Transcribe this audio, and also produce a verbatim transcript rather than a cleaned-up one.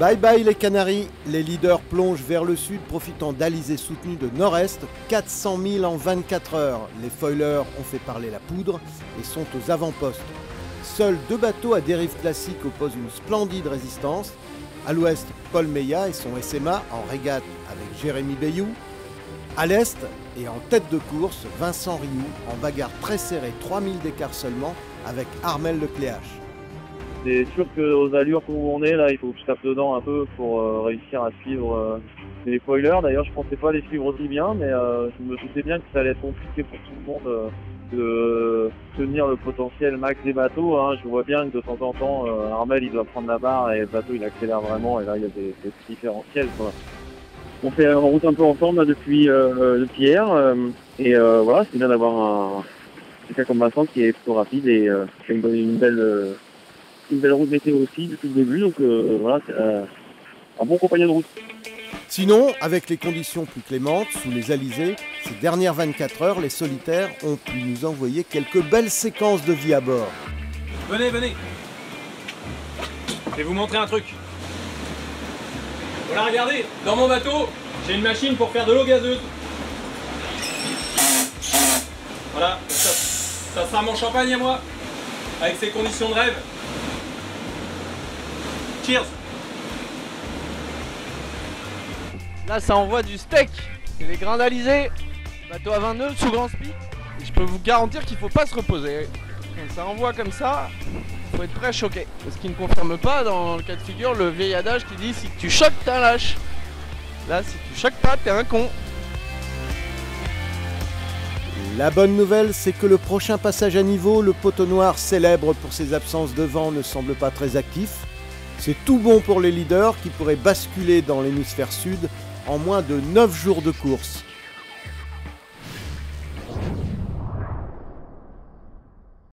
Bye bye les Canaries, les leaders plongent vers le sud profitant d'alizés soutenus de nord-est, quatre cent mille en vingt-quatre heures. Les foilers ont fait parler la poudre et sont aux avant-postes. Seuls deux bateaux à dérive classique opposent une splendide résistance. À l'ouest, Paul Meillat et son S M A en régate avec Jérémy Bayou. À l'est et en tête de course, Vincent Rioux en bagarre très serrée, trois mille d'écart seulement avec Armel Lecléache. C'est sûr qu'aux allures où on est là, il faut que je tape dedans un peu pour euh, réussir à suivre euh, les foilers. D'ailleurs, je pensais pas les suivre aussi bien, mais euh, je me doutais bien que ça allait être compliqué pour tout le monde euh, de tenir le potentiel max des bateaux. Hein. Je vois bien que de temps en temps, euh, Armel il doit prendre la barre et le bateau il accélère vraiment, et là il y a des, des différentiels, quoi. On fait en route un peu ensemble là, depuis, euh, depuis hier, euh, et euh, voilà, c'est bien d'avoir un quelqu'un comme Vincent qui est plutôt rapide et euh, qui fait une, une belle. Euh, une belle route météo aussi depuis le début, donc euh, voilà, c'est euh, un bon compagnon de route. Sinon, avec les conditions plus clémentes, sous les alizés, ces dernières vingt-quatre heures, les solitaires ont pu nous envoyer quelques belles séquences de vie à bord. Venez, venez. Je vais vous montrer un truc. Voilà, regardez, dans mon bateau, j'ai une machine pour faire de l'eau gazeuse. Voilà, ça, ça sera mon champagne à moi, avec ses conditions de rêve. Cheers! Là, ça envoie du steak. C'est les grains d'alizé. Bateau à vingt nœuds sous grand speed. Et je peux vous garantir qu'il faut pas se reposer. Quand ça envoie comme ça, faut être prêt à choquer. Ce qui ne confirme pas, dans le cas de figure, le vieil adage qui dit si tu choques, t'es un lâche. Là, si tu choques pas, t'es un con. La bonne nouvelle, c'est que le prochain passage à niveau, le Poteau Noir, célèbre pour ses absences de vent, ne semble pas très actif. C'est tout bon pour les leaders qui pourraient basculer dans l'hémisphère sud en moins de neuf jours de course.